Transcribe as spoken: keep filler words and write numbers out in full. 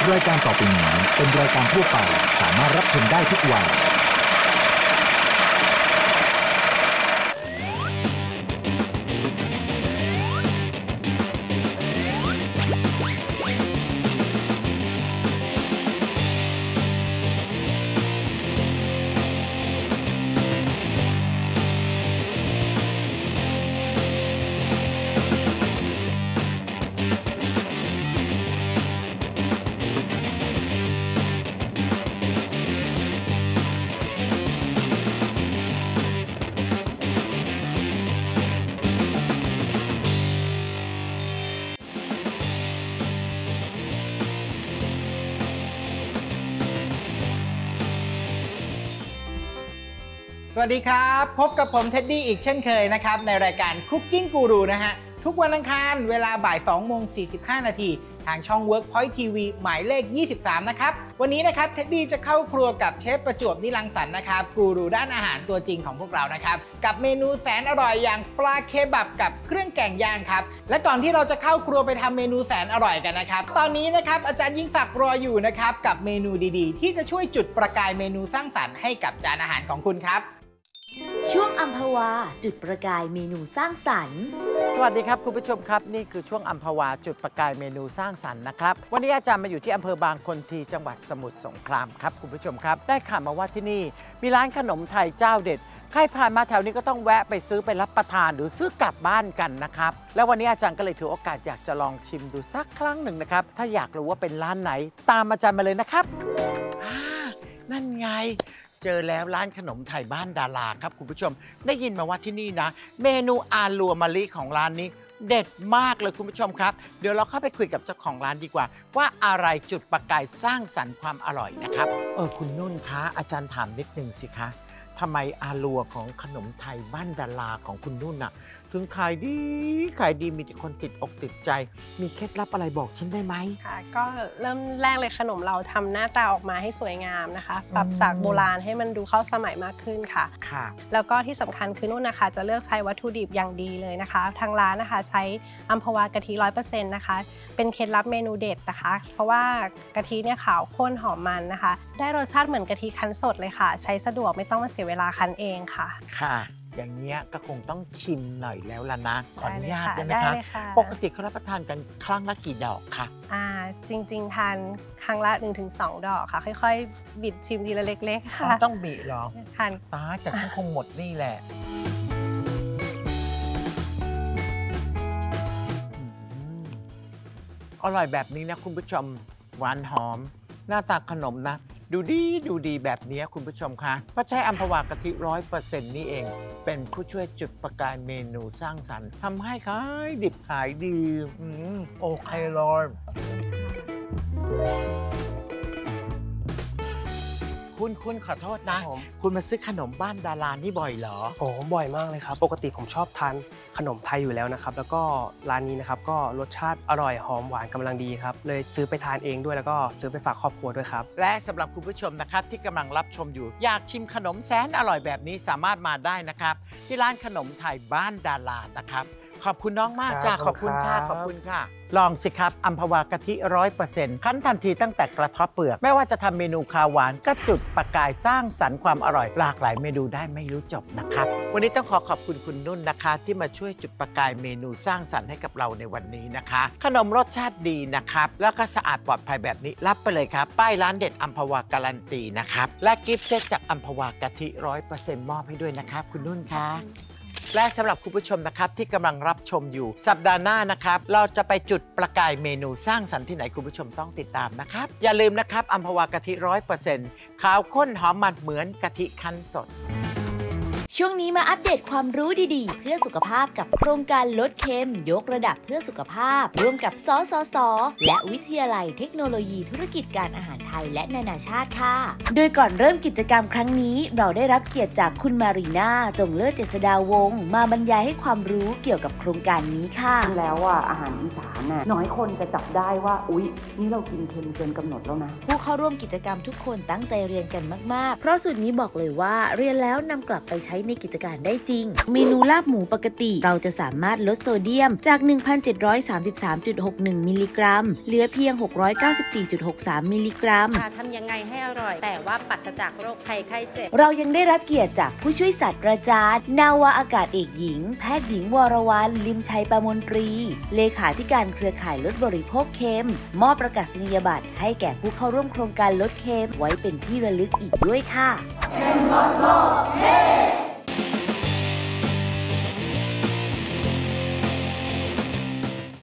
รายการต่อไปนี้เป็นรายการทั่วไปสามารถรับชมได้ทุกวัยสวัสดีครับพบกับผมเท็ดดี้อีกเช่นเคยนะครับในรายการ Cooking Guru นะฮะทุกวันอังคารเวลาบ่ายสองโมงสี่สิบห้านาทีทางช่อง Workpoint ที วี หมายเลขยี่สิบสามนะครับวันนี้นะครับเท็ดดี้จะเข้าครัวกับเชฟประจวบนิรังสรรค์นะครับกูรูด้านอาหารตัวจริงของพวกเรานะครับกับเมนูแสนอร่อยอย่างปลาเคบับกับเครื่องแกงย่างครับและก่อนที่เราจะเข้าครัวไปทำเมนูแสนอร่อยกันนะครับตอนนี้นะครับอาจารย์ยิ่งศักดิ์รออยู่นะครับกับเมนูดีๆที่จะช่วยจุดประกายเมนูสร้างสรรค์ให้กับจานอาหารของคุณครับช่วงอัมพวาจุดประกายเมนูสร้างสรรค์สวัสดีครับคุณผู้ชมครับนี่คือช่วงอัมพวาจุดประกายเมนูสร้างสรรค์นะครับวันนี้อาจารย์มาอยู่ที่อำเภอบางคนทีจังหวัดสมุทรสงครามครับคุณผู้ชมครับได้ข่าวมาว่าที่นี่มีร้านขนมไทยเจ้าเด็ดใครผ่านมาแถวนี้ก็ต้องแวะไปซื้อไปรับประทานหรือซื้อกลับบ้านกันนะครับแล้ววันนี้อาจารย์ก็เลยถือโอกาสอยากจะลองชิมดูสักครั้งหนึ่งนะครับถ้าอยากรู้ว่าเป็นร้านไหนตามอาจารย์มาเลยนะครับนั่นไงเจอแล้วร้านขนมไทยบ้านดาราครับคุณผู้ชมได้ยินมาว่าที่นี่นะเมนูอาลัวมะลิของร้านนี้เด็ดมากเลยคุณผู้ชมครับเดี๋ยวเราเข้าไปคุยกับเจ้าของร้านดีกว่าว่าอะไรจุดประกายสร้างสรรค์ความอร่อยนะครับเออคุณนุ่นคะอาจารย์ถามนิดนึงสิคะทำไมอาลัวของขนมไทยบ้านดาราของคุณนุ่นน่ะถึงขายดีขายดีมีแต่คนติดอกติดใจมีเคล็ดลับอะไรบอกฉันได้ไหมค่ะก็เริ่มแรกเลยขนมเราทำหน้าตาออกมาให้สวยงามนะคะปรับจากโบราณให้มันดูเข้าสมัยมากขึ้นค่ะค่ะแล้วก็ที่สำคัญคือนุ่นนะคะจะเลือกใช้วัตถุดิบอย่างดีเลยนะคะทางร้านนะคะใช้อัมพวากะทิ ร้อยเปอร์เซ็นต์ นะคะเป็นเคล็ดลับเมนูเด็ดนะคะเพราะว่ากะทิเนี่ยขาวข้นหอมมันนะคะได้รสชาติเหมือนกะทิคั้นสดเลยค่ะใช้สะดวกไม่ต้องมาเสียเวลาคั้นเองค่ะค่ะอย่างเงี้ยก็คงต้องชิมหน่อยแล้วล่ะนะขออนุญาตได้ไหมคะปกติเขารับประทานกันครั้งละกี่ดอกคะอ่าจริงๆทานครั้งละ หนึ่งถึงสอง ดอกค่ะค่อยๆบิดชิมทีละเล็กๆค่ะต้องบิดหรอทานตาแต่ฉันคงหมดนี่แหละอร่อยแบบนี้นะคุณผู้ชมหวานหอมหน้าตาขนมนะดูดีดูดีแบบนี้คุณผู้ชมคะเพราะใช้อัมพวากะทิ ร้อยเปอร์เซ็นต์ นี่เองเป็นผู้ช่วยจุดประกายเมนูสร้างสรรค์ทำให้ขายดิบขายดีอืมโอเคเลยคุณคุณขอโทษนะคุณมาซื้อขนมบ้านดารานี่บ่อยเหรอโอ้บ่อยมากเลยครับปกติผมชอบทานขนมไทยอยู่แล้วนะครับแล้วก็ร้านนี้นะครับก็รสชาติอร่อยหอมหวานกำลังดีครับเลยซื้อไปทานเองด้วยแล้วก็ซื้อไปฝากครอบครัวด้วยครับและสำหรับคุณผู้ชมนะครับที่กำลังรับชมอยู่อยากชิมขนมแสนอร่อยแบบนี้สามารถมาได้นะครับที่ร้านขนมไทยบ้านดารานะครับขอบคุณน้องมากจ้าขอบคุณค่ะขอบคุณค่ะลองสิครับอัมพวากะทิ ร้อยเปอร์เซ็นต์ คั้นทันทีตั้งแต่กระเทาะเปลือกไม่ว่าจะทำเมนูคาวหวานก็จุดประกายสร้างสรรค์ความอร่อยหลากหลายเมนูได้ไม่รู้จบนะครับวันนี้ต้องขอขอบคุณคุณนุ่นนะคะที่มาช่วยจุดประกายเมนูสร้างสรรค์ให้กับเราในวันนี้นะคะขนมรสชาติดีนะครับแล้วก็สะอาดปลอดภัยแบบนี้รับไปเลยครับป้ายร้านเด็ดอัมพวาการันตีนะครับและกิฟต์เซตจากอัมพวากะทิ ร้อยเปอร์เซ็นต์ มอบให้ด้วยนะครับคุณนุ่นค่ะและสำหรับคุณผู้ชมนะครับที่กำลังรับชมอยู่สัปดาห์หน้านะครับเราจะไปจุดประกายเมนูสร้างสรรค์ที่ไหนคุณผู้ชมต้องติดตามนะครับอย่าลืมนะครับอัมพวากะทิ ร้อยเปอร์เซ็นต์ ขาวข้นหอมมันเหมือนกะทิคั้นสดช่วงนี้มาอัปเดตความรู้ดีๆเพื่อสุขภาพกับโครงการลดเค็มยกระดับเพื่อสุขภาพร่วมกับสสส.และวิทยาลัยเทคโนโลยีธุรกิจการอาหารไทยและนานาชาติค่ะโดยก่อนเริ่มกิจกรรมครั้งนี้เราได้รับเกียรติจากคุณมารีนาจงเลิศเจษฎาวงศ์มาบรรยายให้ความรู้เกี่ยวกับโครงการนี้ค่ะแล้วอ่ะอาหารอีสานน่ะน้อยคนจะจับได้ว่าอุ๊ยนี่เรากินเค็มเกินกำหนดแล้วนะผู้เข้าร่วมกิจกรรมทุกคนตั้งใจเรียนกันมากๆเพราะสูตรนี้บอกเลยว่าเรียนแล้วนำกลับไปใช้ในกิจการได้จริงเมนูลาบหมูปกติเราจะสามารถลดโซเดียมจาก หนึ่งพันเจ็ดร้อยสามสิบสามจุดหกหนึ่ง มิลลิกรัมเหลือเพียง หกร้อยเก้าสิบสี่จุดหกสาม มิลลิกรัมทำยังไงให้อร่อยแต่ว่าปราศจากโรคภัยไข้เจ็บเรายังได้รับเกียรติจากผู้ช่วยศาสตราจารย์นาวาอากาศเอกหญิงแพทย์หญิงวรวรรณลิมชัยประมนตรีเลขาธิการเครือข่ายลดบริโภคเค็มมอบประกาศนียบัตรให้แก่ผู้เข้าร่วมโครงการลดเค็มไว้เป็นที่ระลึกอีกด้วยค่ะเค็มลดโลกเฮ้